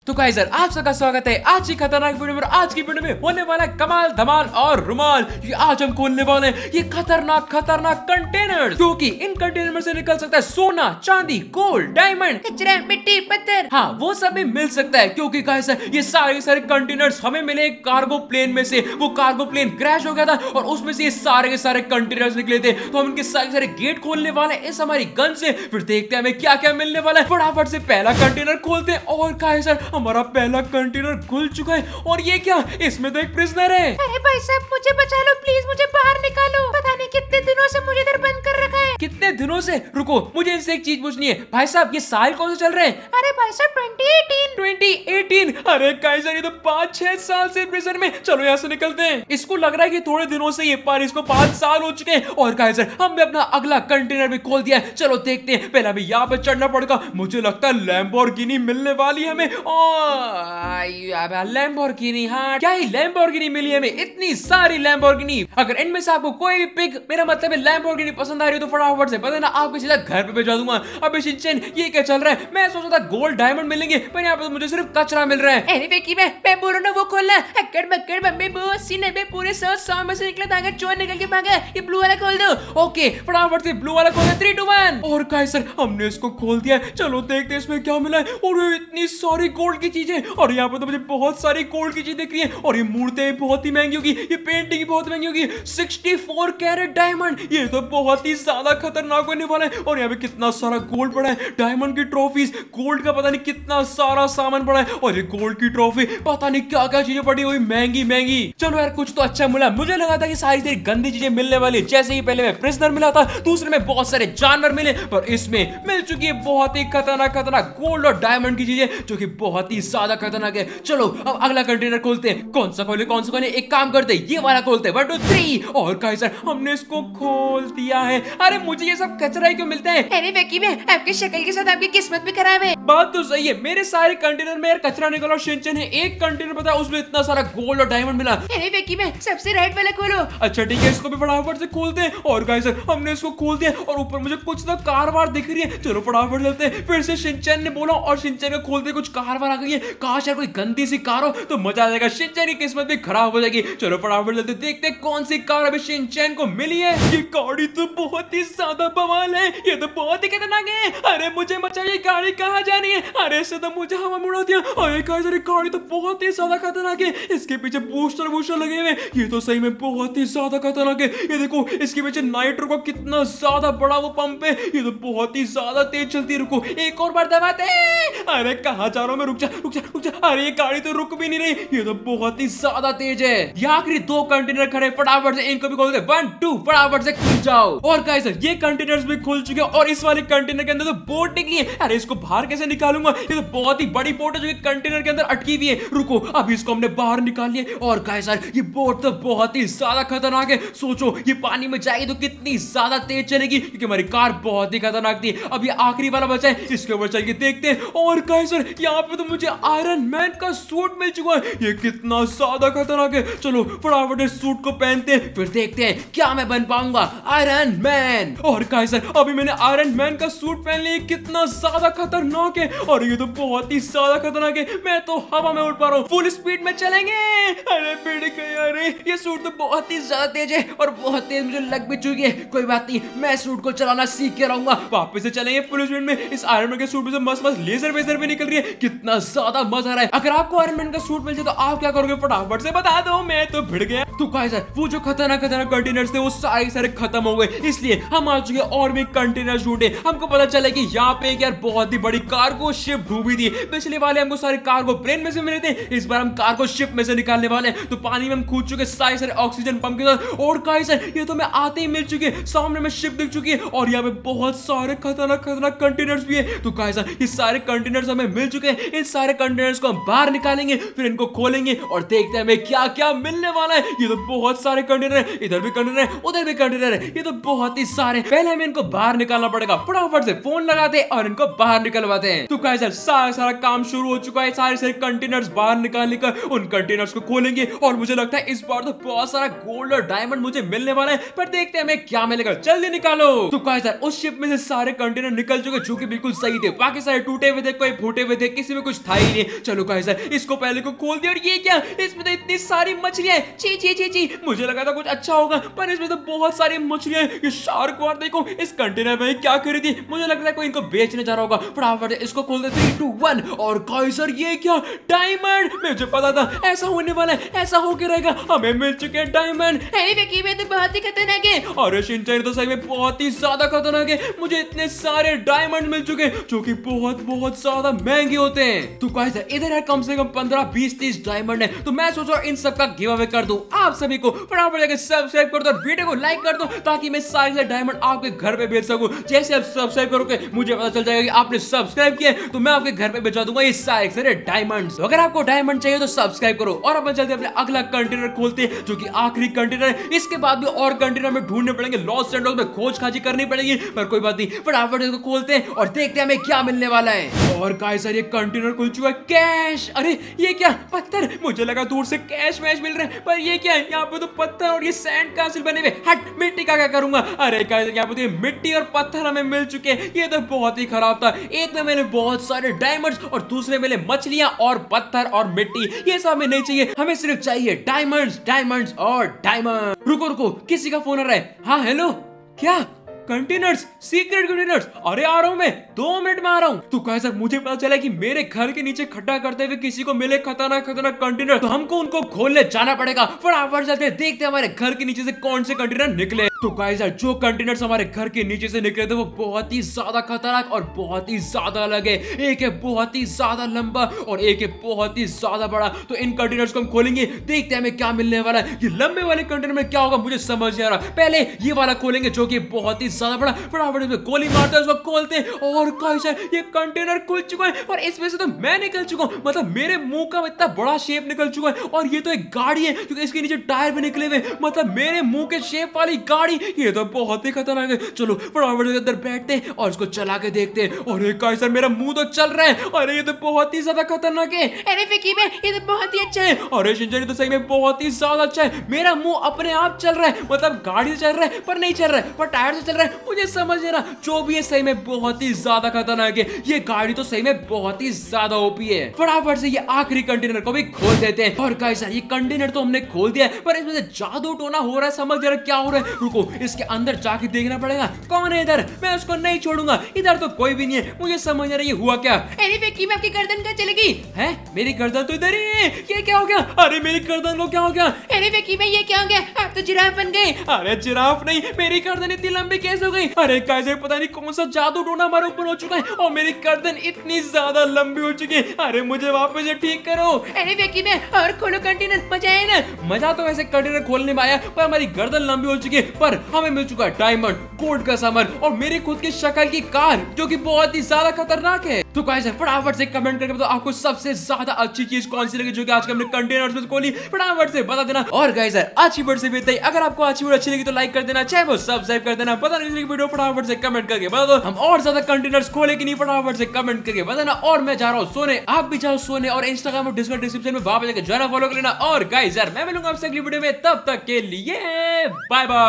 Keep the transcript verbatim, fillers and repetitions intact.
तो guys sir आप सबका स्वागत है आज की खतरनाक वीडियो में। आज की वीडियो में होने वाला है कमाल धमाल और रुमाल। ये आज हम खोलने वाले हैं ये खतरनाक खतरनाक कंटेनर, क्योंकि इन कंटेनर में से निकल सकता है सोना, चांदी, गोल्ड, डायमंड, कचरा, मिट्टी, पत्थर। हाँ वो सब भी मिल सकता है, क्योंकि गाइस सर ये सारे सारे कंटेनर्स हमें मिले कार्गो प्लेन में से। वो कार्गो प्लेन क्रैश हो गया था और उसमें से ये सारे के सारे कंटेनर्स निकले थे, तो हम इनके सारे सारे गेट खोलने वाले हैं इस हमारी गन से। फिर देखते हैं हमें क्या क्या मिलने वाला है। फटाफट से पहला कंटेनर खोलते हैं और गाइस सर हमारा पहला कंटेनर खुल चुका है। और ये क्या, इसमें तो एक प्रिजनर है। अरे भाई साहब मुझे बचा लो प्लीज, मुझे बाहर निकालो। पता नहीं कितने दिनों से मुझे इधर बंद कर रखा है। कितने दिनों से? रुको मुझे इनसे एक चीज पूछनी है। भाई साहब ये साल कौन से चल रहे हैं? अरे भाई साहब ट्वेंटी एटीन। Twenty eighteen. अरे गाइस ये तो पाँच छह साल से प्रिजन में। चलो यहाँ से निकलते हैं। इसको लग रहा है कि थोड़े दिनों से ये पर इसको पाँच साल हो चुके हैं। और गाइस हमने अपना अगला कंटेनर भी खोल दिया है। चलो देखते हैं। पहले हमें यहाँ पे चढ़ना पड़ेगा। मुझे लगता है लैम्बोर्गिनी मिलने वाली है हमें। लैम्बोर्गिनी, हाँ क्या ही लैम्बोर्गिनी मिली हमें, इतनी सारी लैम्बोर्गिनी। अगर इनमें से आपको कोई भी पिक, मेरा मतलब है लैम्बोर्गिनी पसंद आ रही है तो फटाफट से पता ना आपको सीधा घर पे भेजा दूंगा। अबे शिनचैन ये क्या चल रहा है? मैं सोचा था गोल्ड डायमंड मिलेंगे, पर यहाँ पे तो मुझे सिर्फ कचरा मिल रहा है। एनीवे की मैं मैं बोलूं ना वो खोलना। अक्कड़ बक्कड़ बम्बे बो सीने में पूरे सौ सौ में से निकला था। अगर चोर निकल के भागा ये ब्लू वाला खोल दो। ओके फटाफट से ब्लू वाला खोल दे। Three two one. और गाइस सर हमने इसको खोल दिया है। चलो देखते हैं इसमें क्या मिला है। और इतनी सारी गोल्ड की चीजें, और यहाँ पे तो मुझे बहुत सारी गोल्ड की चीजें दिख रही है। और ये मूर्तें बहुत ही महंगी होगी, ये पेंटिंग बहुत महंगी होगी। सिक्सटी फोर कैरेट डायमंड, ये तो बहुत ही ज्यादा खतरनाक होने वाला है। और यहाँ पे कितना सारा गोल्ड पड़ा है, डायमंड की ट्रॉफीज, गोल्ड का पता नहीं कितना सारा सामान पड़ा है। और ये गोल्ड की ट्रॉफी, पता नहीं क्या क्या चीजें पड़ी हुई महंगी महंगी। चलो यार कुछ तो अच्छा मिला। मुझे लगा था कि सारी सारी गंदी चीजें मिलने वाली, जैसे ही पहले में प्रिजनर मिला था, दूसरे में बहुत सारे जानवर मिले, पर इसमें मिल चुकी है बहुत ही खतरनाक खतरनाक गोल्ड और डायमंड की चीजें, जो कि बहुत ही ज्यादा खतरनाक है। चलो अब अगला कंटेनर खोलते हैं। कौन सा खोले कौन सा खोले? एक काम करते हैं ये वाला खोलते हैं। One two three. और गाइस सर हमने इसको खोल दिया है। अरे मुझे ये सब कचरा ही क्यों मिलता है? अरे वेकी में आपकी शक्ल के साथ आपकी किस्मत भी खराब है। बात तो सही है, मेरे सारे कंटेनर में यार कचरा निकला। और शिनचैन है एक कंटेनर पता है उसमें इतना सारा गोल्ड और डायमंड मिला। अरे वेकी में सबसे राइट वाला खोलो। अच्छा ठीक है इसको भी फटाफट से खोलते हैं। और गाइस सर हमने इसको खोल दिया और ऊपर मुझे कुछ तो कार वार दिख रही है। चलो फटाफट चलते हैं। फिर से शिनचैन ने बोला और शिनचैन को खोलते कुछ कार वार आ गई है। काश यार कोई गंदी सी कार हो तो मजा आ जाएगा, शिनचैन की किस्मत भी खराब हो जाएगी। चलो फटाफट चलते देखते हैं कौन सी कार अभी शिनचैन को मिली है। ये गाड़ी तो बहुत ही ज्यादा बवाल है, ये तो बहुत ही खतरनाक है। अरे मुझे मचा ये गाड़ी कहाँ जानी है? अरे इससे तो मुझे हवा मुड़ा दिया। अरे गाइस अरे गाड़ी तो बहुत ही ज्यादा खतरनाक है। इसके पीछे बूस्टर बूस्टर लगे हुए, ये तो सही में बहुत ही ज्यादा खतरनाक है। ये देखो इसके पीछे नाइट्रो का कितना ज्यादा बड़ा वो पंप है, ये तो बहुत ही ज्यादा तेज चलती है। रुको एक और बार दबाते। अरे कहाँ जा रहा हूँ मैं? रुक जा रुक जा रुक जा। अरे ये गाड़ी तो रुक भी नहीं रही, ये तो बहुत ही ज्यादा तेज है। ये आखिरी दो कंटेनर खड़े, फटाफट से इनको भी खोल दे। वन टू फटाफट से खुल जाओ। और गाइस ये कंटेनर्स भी खुल चुके हैं और इस वाले कंटेनर के अंदर तो बोट निकली है। अरे इसको बाहर कैसे निकालूंगा? ये तो बहुत ही बड़ी बोट है जो कि कंटेनर के अंदर अटकी हुई है। रुको अभी इसको हमने बाहर निकाल लिया। और गाइस ये बोट तो बहुत ही ज्यादा खतरनाक है। सोचो ये पानी में जाएगी तो कितनी ज्यादा तेज चलेगी, क्योंकि हमारी कार बहुत ही खतरनाक थी। अब ये आखिरी वाला बचा है, इसके ऊपर चल के देखते हैं। और गाइस यहाँ पे तो मुझे आयरन मैन का सूट मिल चुका है, ये कितना ज्यादा खतरनाक है। चलो फटाफट इस सूट को पहनते हैं, फिर देखते हैं क्या मैं बन पाऊंगा आयरन मैन। और गाइस अभी मैंने आयरन मैन का सूट पहन लिया, कितना ज्यादा खतरनाक है। और ये तो बहुत ही ज्यादा खतरनाक है, मैं तो हवा में उड़ पा रहा हूँ, फुल स्पीड में चलेंगे। अरे भिड़ गए। अरे ये सूट तो बहुत ही ज्यादा तेज है और बहुत तेज मुझे लग भी चुकी है। कोई बात नहीं, मैं सूट को चलाना सीख के रहूंगा। वापस से चलेंगे फुल स्पीड में। इस आयरन मैन के सूट में से मस्त मस्त लेजर वेजर भी निकल रही है, कितना ज्यादा मजा आ रहा है। अगर आपको आयरन मैन का सूट मिल जाए तो आप क्या करोगे? फटाफट से बता दो, मैं तो भिड़ गया। तो गाइस वो जो खतरनाक खतरनाक कंटेनर्स थे वो सारे सारे खत्म हो गए, इसलिए हम आ चुके और भी कंटेनर ढूंढे। हमको पता चला कि यहाँ पे एक यार बहुत ही बड़ी कार्गो शिप डूबी थी। पिछले वाले हमको सारे कार्गो प्लेन में से मिले थे, इस बार हम कार्गो शिप में से निकालने वाले हैं। तो पानी में हम कूद चुके सारे सारे ऑक्सीजन पंप के साथ। और गाइस ये तो मैं आते ही मिल चुकी है, सामने में शिप दिख चुकी है और यहाँ पे बहुत सारे खतरनाक खतरनाक कंटेनर्स भी है। तो गाइस ये सारे कंटेनर्स हमें मिल चुके हैं, इन सारे कंटेनर्स को हम बाहर निकालेंगे, फिर इनको खोलेंगे और देखते हैं हमें क्या क्या मिलने वाला है। ये तो बहुत सारे कंटेनर है, इधर भी कंटेनर है, उधर भी कंटेनर है, ये तो बहुत ही सारे। पहले हमें इनको बाहर निकालना पड़ेगा। फटाफट से फोन लगाते हैं और इनको बाहर निकलवाते हैं। तो गाइस सारा सारा काम शुरू हो चुका गाइस सारे सारे कंटेनर्स बाहर निकाल लेकर उन कंटेनर्स को खोलेंगे और मुझे लगता है इस बार तो बहुत सारा गोल्ड और डायमंड मुझे मिलने वाला है, पर देखते हैं हमें क्या मिलेगा। जल्दी निकालो। तो गाइस यार उस शिप में से सारे कंटेनर निकल चुके जो कि बिल्कुल सही थे, बाकी सारे टूटे हुए थे, कोई फूटे हुए थे, किसी में कुछ था ही नहीं। चलो गाइस यार इसको पहले को खोल दिया। और ये क्या, इसमें तो इतनी सारी मछलियां हैं। छी छी छी छी, मुझे लगा था कुछ अच्छा होगा पर इसमें तो बहुत सारी मछलियां हैं। ये शार्क वार देखो, इस कंटेनर में क्या खरीदी, मुझे लगता है कोई इनको बेचने जा रहा होगा। फटाफट इसको खोल दे। Three two one. और गाइस यार ये क्या, डायमंड। मुझे पता था ऐसा होने वाला है, ऐसा होके रहेगा। हमें मिल चुके हैं डायमंड। अरे विकी में तो बहुत ही खतरनाक है। अरे शिनचैन तो सही में बहुत ही ज्यादा खतरनाक है। मुझे इतने सारे डायमंड मिल चुके हैं जो कि बहुत बहुत ज्यादा महंगे होते हैं। तो गाइस इधर है कम से कम पंद्रह बीस तीस डायमंड है, तो मैं सोच रहा हूँ इन सब का गिव अवे कर दूं आप सभी को। फटाफट जाकर सब्सक्राइब कर दो और वीडियो को लाइक कर दो ताकि मैं सारे सारे डायमंड आपके घर पे भेज सकूं। जैसे आप सब्सक्राइब करोगे मुझे पता चल जाएगा कि आपने सब्सक्राइब किया, तो मैं आपके घर पे भेजा दूंगा ये सारे सारे डायमंड्स। तो अगर आपको डायमंड चाहिए तो सब्सक्राइब करो। और अपन जल्दी अपने अगला कंटेनर खोलते हैं जो कि आखिरी कंटेनर है। इसके बाद भी और कंटेनर में ढूंढने पड़ेंगे, लॉस्ट सैंडबॉक्स में खोज खाजी करनी पड़ेगी, पर कोई बात नहीं। फटाफट इसको खोलते हैं और देखते हैं हमें क्या मिलने वाला है। और गाइस ये कंटेनर खुल चुका है। कैश, अरे ये क्या, पत्थर। मुझे लगा दूर से कैश वैश मिल रहे हैं, पर ये क्या है, यहाँ पे तो पत्थर और ये सैंड कासिल बने हुए। हट, मिट्टी का क्या करूंगा। अरे गाइस यहाँ पे तो ये मिट्टी और पत्थर हमें मिल चुके हैं। ये तो बहुत ही खराब था। एक में मैंने बहुत सारे डायमंड्स और दूसरे में मछलियां और पत्थर और मिट्टी। ये सब हमें नहीं चाहिए, हमें सिर्फ चाहिए डायमंड्स, डायमंड्स और डायमंड। रुको रुको, किसी का फोन आ रहा है। हाँ हेलो, क्या कंटेनर्स, सीक्रेट कंटेनर्स। अरे आ रहा हूं मैं, दो मिनट में आ रहा हूं। तो कैसे मुझे पता चला कि मेरे घर के नीचे खड्डा करते हुए किसी को मिले खतरनाक खतरनाक कंटेनर, तो हमको उनको खोलने जाना पड़ेगा। फटाफट चलते हैं, देखते हैं हमारे घर के नीचे से कौन से कंटेनर निकले। तो गाइस यार जो कंटेनर्स हमारे घर के नीचे से निकले थे वो बहुत ही ज्यादा खतरनाक और बहुत ही ज्यादा अलग है। एक है बहुत ही ज्यादा लंबा और एक है बहुत ही ज्यादा बड़ा। तो इन कंटेनर्स को हम खोलेंगे, देखते हैं हमें क्या मिलने वाला है। ये लंबे वाले कंटेनर में क्या होगा मुझे समझ नहीं आ रहा। पहले ये वाला खोलेंगे जो कि बहुत ही ज्यादा बड़ा। फटाफट इसमें गोली मारते हैं, उसको खोलते हैं। और गाइस यार ये कंटेनर खुल चुका है और इसमें से तो मैं निकल चुका हूं, मतलब मेरे मुंह का इतना बड़ा शेप निकल चुका है। और ये तो एक गाड़ी है क्योंकि इसके नीचे टायर भी निकले हुए, मतलब मेरे मुंह के शेप वाली गाड़ी। ये तो बहुत ही खतरनाक है। चलो फटाफट अंदर बैठते हैं और इसको चला के देखते हैं। अरे गाइस यार मेरा मुंह तो चल रहा है। अरे ये तो बहुत ही ज्यादा खतरनाक है। अरे विकी में ये तो बहुत ही अच्छा है। अरे शिनचैन तो सही में बहुत ही ज्यादा अच्छा है। मेरा मुंह अपने आप चल रहा है, मतलब गाड़ी से चल रहा है पर नहीं चल रहा है, पर टायर से चल रहा है। मुझे समझ नहीं रहा, जो भी है सही में बहुत ही ज्यादा खतरनाक है। ये गाड़ी तो सही में बहुत ही ज्यादा ओपी है। फटाफट से ये आखिरी कंटेनर को भी खोल देते हैं। और गाइस यार ये कंटेनर तो हमने खोल दिया है, पर इसमें से जादू टोना हो रहा है, समझ जरा क्या हो रहा है। रुको इसके अंदर जाके देखना पड़ेगा कौन है इधर। मैं उसको नहीं छोड़ूंगा, इधर तो कोई भी नहीं है। मुझे समझ नहीं रहा ये हुआ क्या। अरे विकी में आपकी गर्दन कहाँ चली गई है? मेरी गर्दन तो इधर ही है। ये क्या हो गया? अरे मेरी गर्दन को क्या हो गया? अरे विकी में ये क्या हो गया, आप तो जिराफ बन गए। अरे जिराफ नहीं, मेरी गर्दन इतनी लंबी कैसे हो गई? अरे कैसे पता नहीं कौन सा जादू टोना हमारे ऊपर हो चुका है और मेरी गर्दन इतनी ज्यादा लंबी हो चुकी है। अरे मुझे वापस से ठीक करो। अरे विकी में और खोलो कंटेनर, मजा आया ना। मजा तो वैसे कंटेनर खोलने में आया, पर हमारी गर्दन लंबी हो चुकी है। पर हमें मिल चुका है डायमंड, गोल्ड का सामान और मेरी खुद की शक्ल की कार जो कि बहुत ही ज्यादा खतरनाक है। तो गाइस फटाफट से कमेंट करके बताओ आपको सबसे ज्यादा अच्छी चीज कौन सी लगी जो कि आज के हमने कंटेनर्स में खोली। फटाफट से बता देना। और गाइस आज की वीडियो से बेहतर, अगर आपको आज की वीडियो अच्छी लगी तो लाइक कर देना, चाहे वो सब्सक्राइब कर देना। पता नहीं वीडियो फटाफट से कमेंट करके बता दो हम और ज्यादा कंटेनर्स खोले कि नहीं। फटाफट से कमेंट करके बताना। और मैं जा रहा हूँ सोने, आप भी जाओ सोने। और इंस्टाग्राम और डिस्कॉर्ड डिस्क्रिप्शन में वहां पे जाकर जरा फॉलो कर लेना। और गाइस यार मैं मिलूंगा आपसे अगली वीडियो में, तब तक के लिए बाय बाय।